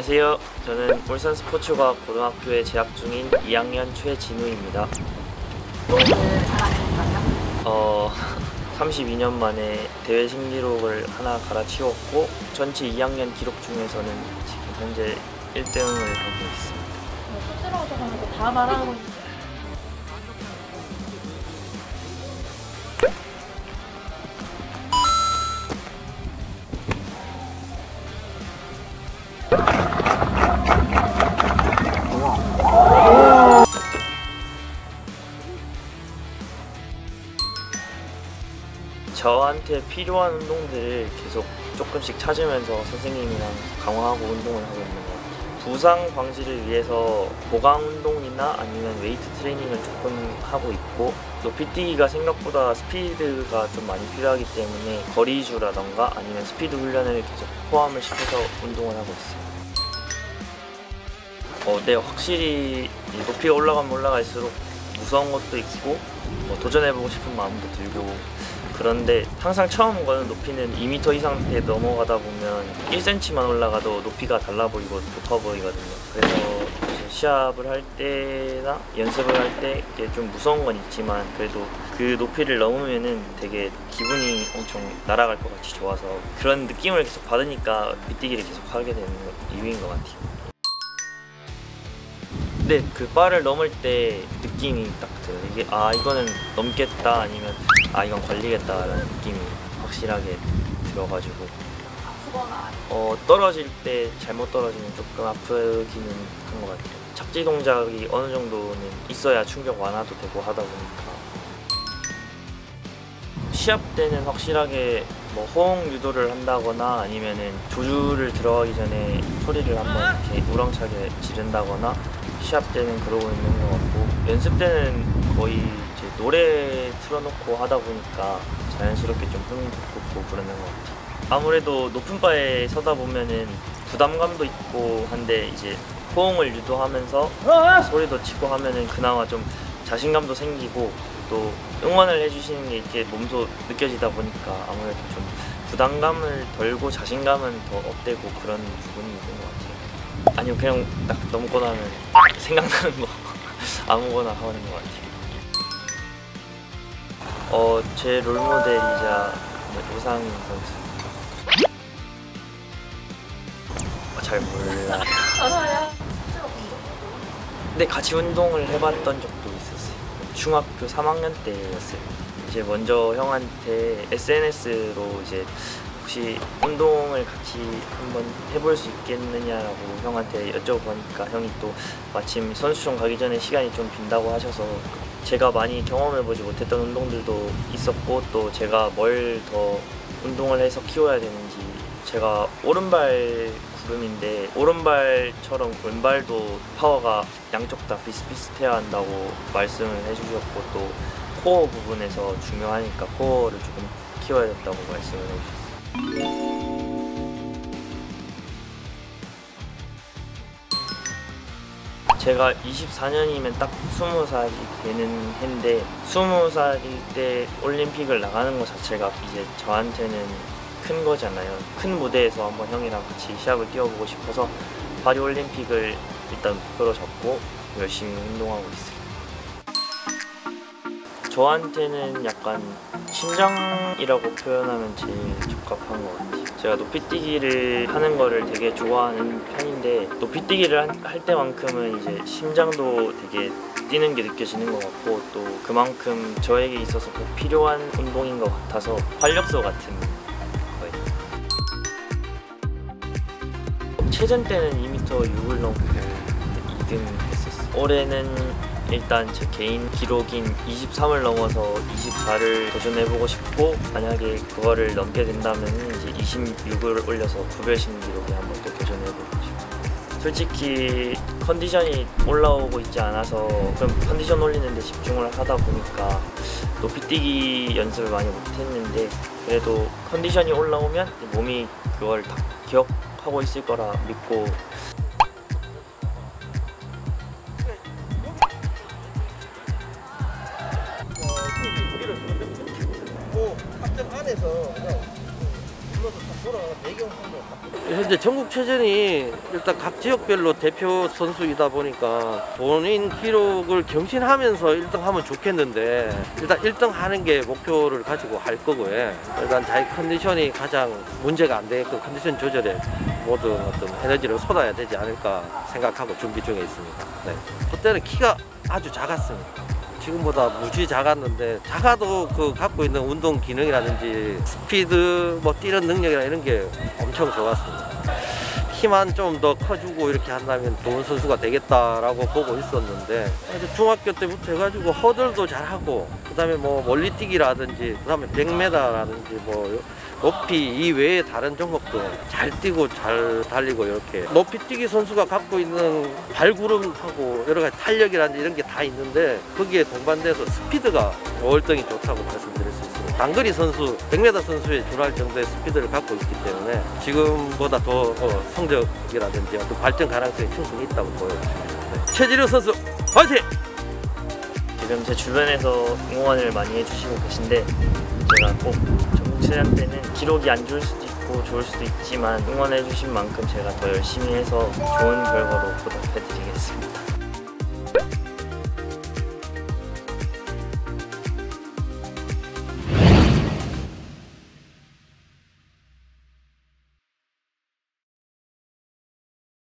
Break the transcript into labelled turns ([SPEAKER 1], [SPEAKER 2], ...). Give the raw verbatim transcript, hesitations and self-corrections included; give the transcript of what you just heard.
[SPEAKER 1] 안녕하세요. 저는 울산 스포츠과학 고등학교에 재학 중인 이 학년 최진우입니다.
[SPEAKER 2] 운동을 잘하는 건가요?
[SPEAKER 1] 어, 삼십이 년 만에 대회 신기록을 하나 갈아치웠고 전체 이 학년 기록 중에서는 지금 현재 일 등을 하고 있습니다.
[SPEAKER 2] 쑥스러워져가지고 다 말하고 있어요.
[SPEAKER 1] 저한테 필요한 운동들을 계속 조금씩 찾으면서 선생님이랑 강화하고 운동을 하고 있는 것 같아요. 부상 방지를 위해서 보강 운동이나 아니면 웨이트 트레이닝을 조금 하고 있고, 높이뛰기가 생각보다 스피드가 좀 많이 필요하기 때문에 거리주라던가 아니면 스피드 훈련을 계속 포함을 시켜서 운동을 하고 있어요. 어, 네, 확실히 높이가 올라가면 올라갈수록 무서운 것도 있고 뭐 도전해보고 싶은 마음도 들고, 그런데 항상 처음 거는 높이는 이 미터 이상에 넘어가다 보면 일 센티미터만 올라가도 높이가 달라 보이고 높아 보이거든요. 그래서 시합을 할 때나 연습을 할 때 이게 좀 무서운 건 있지만 그래도 그 높이를 넘으면은 되게 기분이 엄청 날아갈 것 같이 좋아서 그런 느낌을 계속 받으니까 밑뛰기를 계속 하게 되는 이유인 것 같아요. 근데 그 바를 넘을 때 느낌이 딱 들어요. 이게 아 이거는 넘겠다 아니면 아 이건 걸리겠다라는 느낌이 확실하게 들어가지고 어 떨어질 때 잘못 떨어지면 조금 아프기는 한 것 같아요. 착지 동작이 어느 정도는 있어야 충격 완화도 되고 하다 보니까 시합 때는 확실하게 뭐 호응 유도를 한다거나 아니면은 조주를 들어가기 전에 소리를 한번 이렇게 우렁차게 지른다거나 시합 때는 그러고 있는 것 같고, 연습 때는 거의 이제 노래 틀어놓고 하다 보니까 자연스럽게 좀 흥 돋고 그러는 것 같아요. 아무래도 높은 바에 서다 보면은 부담감도 있고 한데 이제 호응을 유도하면서 소리도 치고 하면은 그나마 좀 자신감도 생기고 또 응원을 해주시는 게 이렇게 몸소 느껴지다 보니까 아무래도 좀 부담감을 덜고 자신감은 더 업되고 그런 부분이 있는 것 같아요. 아니요, 그냥 딱 넘고 나면 생각나는 거 아무거나 하는 것 같아요. 어, 제 롤모델이자 우상인 선수. 어, 잘 몰라.
[SPEAKER 2] 알아요.
[SPEAKER 1] 근데 같이 운동을 해봤던 적도 있었어요. 중학교 삼 학년 때였어요. 이제 먼저 형한테 에스엔에스로 이제 혹시 운동을 같이 한번 해볼 수 있겠느냐라고 형한테 여쭤보니까 형이 또 마침 선수촌 가기 전에 시간이 좀 빈다고 하셔서 제가 많이 경험해보지 못했던 운동들도 있었고 또 제가 뭘 더 운동을 해서 키워야 되는지, 제가 오른발 구름인데 오른발처럼 왼발도 파워가 양쪽 다 비슷비슷해야 한다고 말씀을 해주셨고 또 코어 부분에서 중요하니까 코어를 조금 키워야 된다고 말씀을 해주셨어요. 제가 이십사 년이면 딱 스무 살이 되는 해인데 스무 살일 때 올림픽을 나가는 것 자체가 이제 저한테는 큰 거잖아요. 큰 무대에서 한번 형이랑 같이 시합을 뛰어보고 싶어서 파리 올림픽을 일단 목표로 잡고 열심히 운동하고 있어요. 저한테는 약간 심장이라고 표현하면 제일 적합한 것 같아요. 제가 높이뛰기를 하는 거를 되게 좋아하는 편인데 높이뛰기를 할 때만큼은 이제 심장도 되게 뛰는 게 느껴지는 것 같고 또 그만큼 저에게 있어서 꼭 필요한 운동인 것 같아서 활력소 같은 거예요. 체전 때는 이 미터 육을 넘고 이 등 했었어요. 올해는 일단 제 개인 기록인 이십삼을 넘어서 이십사를 도전해보고 싶고, 만약에 그거를 넘게 된다면 이제 이십육을 올려서 구별신 기록에 한번 또 도전해보고 싶어요. 솔직히 컨디션이 올라오고 있지 않아서 그럼 컨디션 올리는 데 집중을 하다 보니까 높이뛰기 연습을 많이 못했는데 그래도 컨디션이 올라오면 몸이 그걸 다 기억하고 있을 거라 믿고
[SPEAKER 3] 합정 안에서 그냥 현재 전국체전이 일단 각 지역별로 대표 선수이다 보니까 본인 기록을 경신하면서 일 등 하면 좋겠는데 일단 일 등 하는 게 목표를 가지고 할 거고요. 일단 자기 컨디션이 가장 문제가 안 되게끔 컨디션 조절에 모든 어떤 에너지를 쏟아야 되지 않을까 생각하고 준비 중에 있습니다. 네. 그때는 키가 아주 작았습니다. 지금보다 무지 작았는데 작아도 그 갖고 있는 운동 기능이라든지 스피드, 뭐 뛰는 능력이나 이런 게 엄청 좋았습니다. 키만 좀 더 커주고 이렇게 한다면 좋은 선수가 되겠다라고 보고 있었는데 중학교 때부터 해가지고 허들도 잘하고 그다음에 뭐 멀리뛰기라든지 그다음에 백 미터라든지 뭐 높이 이외에 다른 종목도 잘 뛰고 잘 달리고 이렇게 높이 뛰기 선수가 갖고 있는 발구름하고 여러 가지 탄력이라든지 이런 게 다 있는데 거기에 동반돼서 스피드가 월등히 좋다고 말씀드릴 수 있습니다. 단거리 선수, 백 미터 선수에 준할 정도의 스피드를 갖고 있기 때문에 지금보다 더 어, 성적이라든지 어떤 발전 가능성이 충분히 있다고 보여집니다. 네. 최지료 선수 화이팅!
[SPEAKER 1] 지금 제 주변에서 응원을 많이 해주시고 계신데 제가 꼭 전국체전 때는 기록이 안 좋을 수도 있고 좋을 수도 있지만 응원해 주신 만큼 제가 더 열심히 해서 좋은 결과로 보답해 드리겠습니다.